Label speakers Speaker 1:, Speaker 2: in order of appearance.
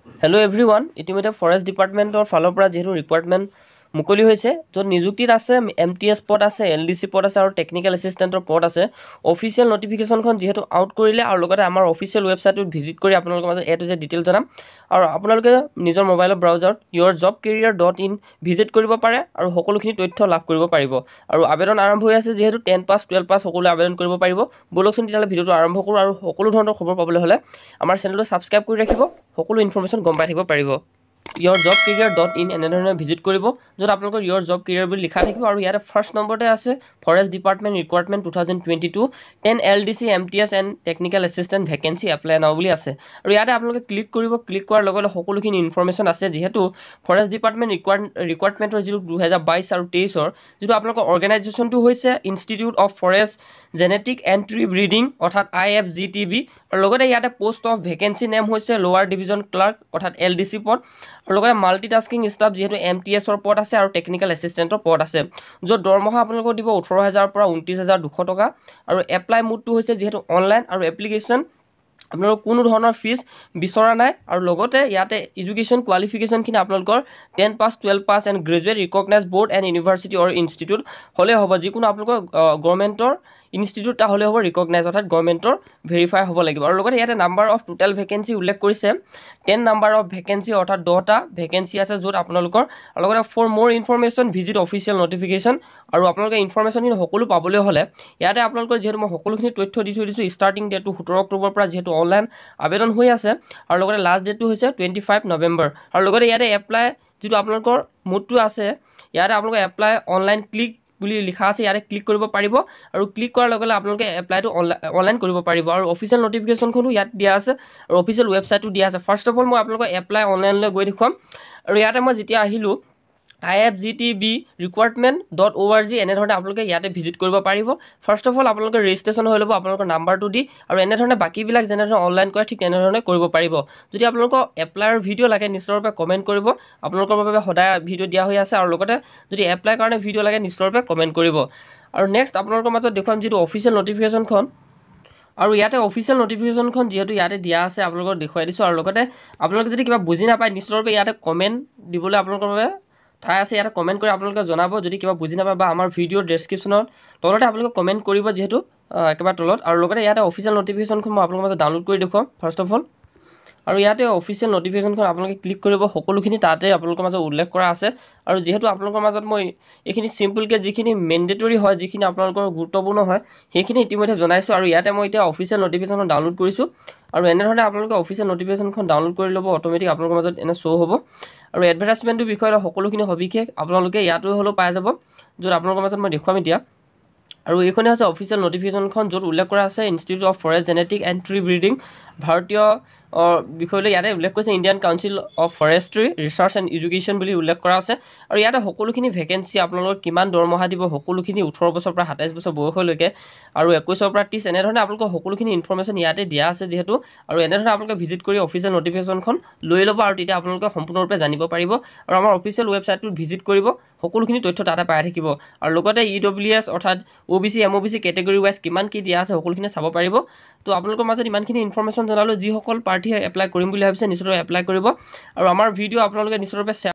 Speaker 1: Hello everyone, ইতিমধ্যে forest ডিপাৰ্টমেণ্টৰ ফালৰ পৰা যেহেতু ৰিকুৱাৰমেণ্ট মুকলি হৈছে য'ত নিযুক্তিত আছে MTS পদ আছে LDC পদ আছে আৰু টেকনিক্যাল এছিষ্টেণ্টৰ পদ আছে অফিচিয়েল নটিফিকেশ্যনখন যেহেতু আউট কৰিলে আৰু লগতে আমাৰ অফিচিয়েল ৱেবছাইটত ভিজিট কৰি আপোনালোকৰ মাজত এ টু জেড ডিটেইল জনাম আৰু আপোনালোকে নিজৰ মোবাইলৰ ব্ৰাউজাৰত yourjobcareer.in ভিজিট কৰিব পাৰে আৰু সকলোখিনি তথ্য লাভ কৰিব পাৰিব আৰু আবেদন আৰম্ভ হৈ আছে যেহেতু 10 পাছ 12 পাছ সকলো আবেদন কৰিব পাৰিব বলকচোন তেতিয়ালে ভিডিওটো আৰম্ভ কৰোঁ আৰু সকলো ধৰণৰ খবৰ পাবলৈ হ'লে আমাৰ চেনেলটো সাবস্ক্ৰাইব কৰি ৰাখিব সকলো ইনফৰমেশ্যন গম পাই থাকিব পাৰিব yourjobcareer.in এনেধৰণে ভিজিট কৰিব য'ত আপোনালোকৰ your job career বুলি লিখা থাকিব আৰু ইয়াতে ফাৰ্ষ্ট নম্বৰতে আছে forest department recruitment 2022 10 LDC MTS and technical assistant vacancy apply now বুলি আছে আৰু ইয়াতে আপোনালোকে ক্লিক কৰিব ক্লিক কৰাৰ লগে লগে সকলোখিনি ইনফৰমেশ্যন আছে যেহেতু ফৰেষ্ট ডিপাৰ্টমেণ্ট ৰিকুৱাৰমেণ্টৰ যিটো 2022 আৰু 23ৰ যিটো আপোনালোকৰ অৰ্গেনাইজেশ্যনটো হৈছে institute of forest genetic and tree breeding অৰ্থাৎ IFGTB আৰু লগতে ইয়াতে পোষ্ট অফ ভেকেঞ্চি নেম হৈছে লোৱাৰ ডিভিজন ক্লাৰ্ক অৰ্থাৎ LDC পদ আৰু লগতে মাল্টিটাস্কিং ষ্টাফ যেহেতু MTSৰ পদ আছে আৰু টেকনিক্যাল এছিষ্টেণ্টৰ পদ আছে য'ত দৰমহা আপোনালোকক দিব 18000 পৰা 29200 টকা আৰু এপ্লাই মোডটো হৈছে যেহেতু অনলাইন আৰু এপ্লিকেশ্যন আপোনালোকৰ কোনো ধৰণৰ ফিজ বিচৰা নাই আৰু লগতে ইয়াতে এডুকেশ্যন কোৱালিফিকেশ্যনখিনি আপোনালোকৰ 10 pass 12 pass and graduate recognise board and university or institute হ'লে হ'ব যিকোনো আপোনালোকৰ গভৰ্ণমেণ্টৰ ইনষ্টিটিউট এটা হ'লে হ'ব ৰিকগনাইজ অৰ্থাৎ গভৰ্ণমেণ্টৰ ভেৰিফাই হ'ব লাগিব আৰু লগতে ইয়াতে নাম্বাৰ অফ টোটেল ভেকেঞ্চি উল্লেখ কৰিছে 10 নাম্বাৰ অফ ভেকেঞ্চি অৰ্থাৎ 10টা ভেকেঞ্চি আছে য'ত আপোনালোকৰ আৰু লগতে ফৰ মোৰ ইনফৰমেশ্যন ভিজিট অফিচিয়েল নটিফিকেশ্যন আৰু আপোনালোকে ইনফৰমেশ্যনখিনি সকলো পাবলৈ হ'লে ইয়াতে আপোনালোকৰ যিহেতু মই সকলোখিনি তথ্য দি থৈ দিছোঁ ষ্টাৰ্টিং ডেটটো 17 অক্টোবৰৰ পৰা যিহেতু অনলাইন আবেদন হৈ আছে আৰু লগতে লাষ্ট ডেটটো হৈছে 25 নৱেম্বৰ আৰু লগতে ইয়াতে এপ্লাই যিটো আপোনালোকৰ মোডটো আছে ইয়াতে আপোনালোকে এপ্লাই অনলাইন ক্লিক বুলি লিখা আছে ইয়াতে ক্লিক কৰিব পাৰিব আৰু ক্লিক কৰাৰ লগে লগে আপোনালোকে এপ্লাইটো অনলাইন কৰিব পাৰিব আৰু অফিচিয়েল নটিফিকেশ্যনখনো ইয়াত দিয়া আছে আৰু অফিচিয়েল ৱেবছাইটো দিয়া আছে ফাৰ্ষ্ট অফ অল মই আপোনালোকক এপ্লাই অনলাইনলৈ গৈ দেখুৱাম আৰু ইয়াতে মই যেতিয়া আহিলোঁ IFGTB recruitment.org এনেধৰণে আপোনালোকে ইয়াতে ভিজিট কৰিব পাৰিব ফাৰ্ষ্ট অফ অল আপোনালোকে ৰেজিষ্ট্ৰেশ্যন হৈ ল'ব আপোনালোকৰ নাম্বাৰটো দি আৰু এনেধৰণে বাকীবিলাক যেনেধৰণে অনলাইন কৰে ঠিক তেনেধৰণে কৰিব পাৰিব যদি আপোনালোকৰ এপ্লাইৰ ভিডিঅ' লাগে নিশ্চয়ৰূপে কমেণ্ট কৰিব আপোনালোকৰ বাবে সদায় ভিডিঅ' দিয়া হৈ আছে আৰু লগতে যদি এপ্লাই কাৰণে ভিডিঅ' লাগে নিশ্চয়ৰূপে কমেণ্ট কৰিব আৰু নেক্সট আপোনালোকৰ মাজত দেখুৱাম যিটো অফিচিয়েল নটিফিকেশ্যনখন আৰু ইয়াতে অফিচিয়েল নটিফিকেশ্যনখন যিহেতু ইয়াতে দিয়া আছে আপোনালোকক দেখুৱাই দিছোঁ আৰু লগতে আপোনালোকে যদি কিবা বুজি নাপায় নিশ্চয়ৰূপে ইয়াতে কমেণ্ট দিবলৈ আপোনালোকৰ বাবে ঠাই আছে ইয়াতে কমেণ্ট কৰি আপোনালোকে জনাব যদি কিবা বুজি নাপায় বা আমাৰ ভিডিঅ'ৰ ডেছক্ৰিপশ্যনত তলতে আপোনালোকে কমেণ্ট কৰিব যিহেতু একেবাৰে তলত আৰু লগতে ইয়াতে অফিচিয়েল নটিফিকেশ্যনখন মই আপোনালোকৰ মাজত ডাউনলোড কৰি দেখুৱাম ফাৰ্ষ্ট অফ অল আৰু ইয়াতে অফিচিয়েল নটিফিকেশ্যনখন আপোনালোকে ক্লিক কৰিব সকলোখিনি তাতে আপোনালোকৰ মাজত উল্লেখ কৰা আছে আৰু যিহেতু আপোনালোকৰ মাজত মই এইখিনি চিম্পলকৈ যিখিনি মেণ্ডেটৰী হয় যিখিনি আপোনালোকৰ গুৰুত্বপূৰ্ণ হয় সেইখিনি ইতিমধ্যে জনাইছোঁ আৰু ইয়াতে মই এতিয়া অফিচিয়েল নটিফিকেশ্যনখন ডাউনলোড কৰিছোঁ আৰু এনেধৰণে আপোনালোকে অফিচিয়েল নটিফিকেশ্যনখন ডাউনলোড কৰি ল'ব অট'মেটিক আপোনালোকৰ মাজত এনে শ্ব' হ'ব আৰু এডভাৰটাইজমেণ্টৰ বিষয়ে সকলোখিনি সবিশেষ আপোনালোকে ইয়াতো হ'লেও পাই যাব য'ত আপোনালোকৰ মাজত মই দেখুৱাম এতিয়া আৰু এইখনেই হৈছে অফিচিয়েল নটিফিকেশ্যনখন য'ত উল্লেখ কৰা আছে institute of forest genetic and tree breeding ভাৰতীয় বিষয়লৈ ইয়াতে উল্লেখ কৰিছে Indian council of forestry research and education বুলি উল্লেখ কৰা আছে আৰু ইয়াতে সকলোখিনি ভেকেঞ্চি আপোনালোকৰ কিমান দৰমহা দিব সকলোখিনি 18 বছৰৰ পৰা 27 বছৰ বয়সলৈকে আৰু 21ৰ পৰা 30 এনেধৰণে আপোনালোকৰ সকলোখিনি ইনফৰমেশ্যন ইয়াতে দিয়া আছে যিহেতু আৰু এনেধৰণে আপোনালোকে ভিজিট কৰি অফিচিয়েল নটিফিকেশ্যনখন লৈ ল'ব আৰু তেতিয়া আপোনালোকে সম্পূৰ্ণৰূপে জানিব পাৰিব আৰু আমাৰ অফিচিয়েল ৱেবছাইটটোত ভিজিট কৰিব সকলোখিনি তথ্য তাতে পাই থাকিব আৰু লগতে EWS অৰ্থাৎ OBC MOBC কেটেগৰী ৱাইজ কিমান কি দিয়া আছে সকলোখিনি চাব পাৰিব তো আপোনালোকৰ মাজত ইমানখিনি ইনফৰমেশ্যন জনালোঁ যিসকল প্ৰাৰ্থীয়ে এপ্লাই কৰিম বুলি ভাবিছে নিশ্চয়কৈ এপ্লাই কৰিব আৰু আমাৰ ভিডিঅ' আপোনালোকে নিশ্চয়ৰূপে